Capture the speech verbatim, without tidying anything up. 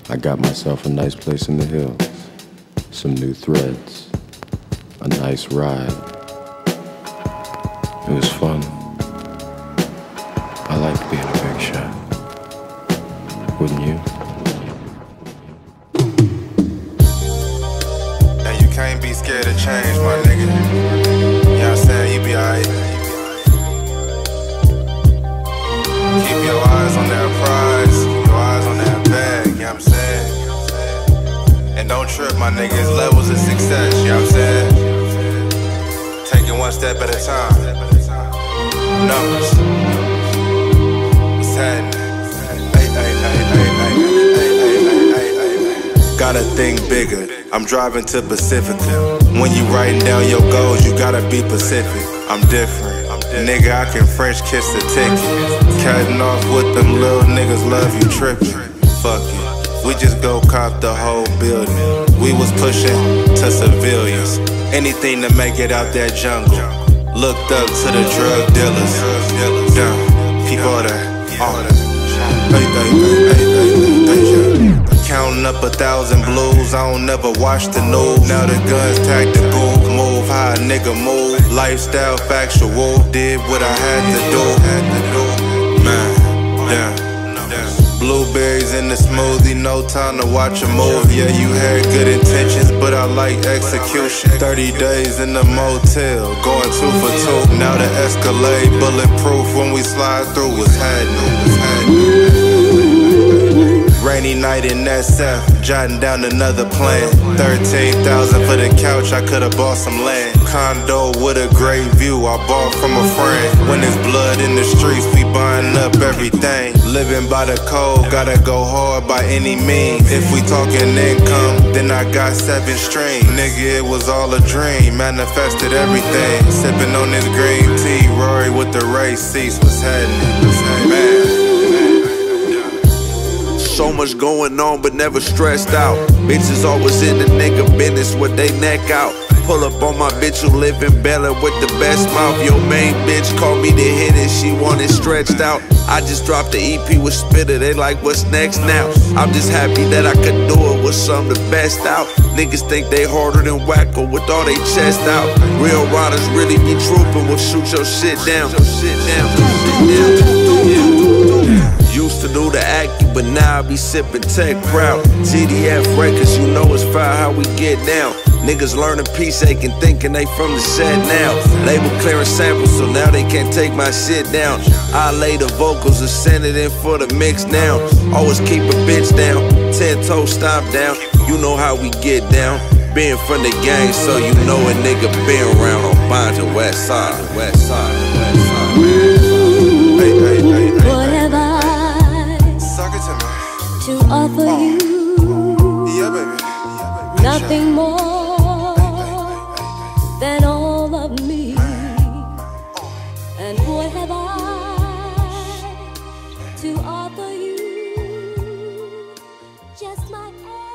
I got myself a nice place in the hills, some new threads, a nice ride. It was fun. I like being a big shot. Wouldn't you? And you can't be scared of change, my nigga. You know what I'm saying? You be alright. Keep your eyes on that prize, keep your eyes on that bag, you know what I'm saying? And don't trip, my nigga, it's levels of success, you know what I'm saying? Take it one step at a time. Numbers. What's happening? Hey, hey, hey, hey, hey, hey, hey, hey, hey, hey. Gotta think bigger, I'm driving to Pacifica. When you writing down your goals, you gotta be Pacific. I'm different. Nigga, I can French kiss the ticket. Cutting off with them little niggas, love you tripping. Fuck it, we just go cop the whole building. We was pushing to civilians, anything to make it out that jungle. Looked up to the drug dealers. Dumb, keep order. Hey, hey, hey, hey, hey, hey. Counting up a thousand blues, I don't never watch the news. Now the guns tactical, move how a nigga move. Lifestyle factual, did what I had to do. Man, damn. Blueberries in the smoothie, no time to watch a movie. Yeah, you had good intentions, but I like execution. Thirty days in the motel, going two for two. Now the Escalade, bulletproof when we slide through. What's happening? Rainy night in S F, jotting down another plan. Thirteen thousand for the couch, I could've bought some land. Condo with a great view, I bought from a friend. When there's blood in the streets, we buying up everything. Living by the code, gotta go hard by any means. If we talking income, then I got seven streams. Nigga, it was all a dream, manifested everything. Sipping on this green tea, Rory with the race seats. What's happening? What's happening? Man. So much going on, but never stressed out. Bitches always in the nigga business with they neck out. Pull up on my bitch who live in Bel-Air with the best mouth. Your main bitch called me to hit it, she want it stretched out. I just dropped the E P with Spitter, they like what's next now. I'm just happy that I could do it with some of the best out. Niggas think they harder than Wacko with all they chest out. Real riders really be trooping, will shoot your shit down. Shit down. Used to do the acting, but now I be sipping tech proud. T D F records, you know it's fire how we get down. Niggas learning peace aching, thinking they from the set now. Label clearing samples, so now they can't take my shit down. I lay the vocals and send it in for the mix now. Always keep a bitch down, ten toes stomp down. You know how we get down. Being from the gang, so you know a nigga been around on Bonds and West Side. West Side, West Side. Hey, hey, hey, hey. What have I Suck it to me. to offer you? Yeah, baby. Nothing more than all of me. And what have I to offer you? Just my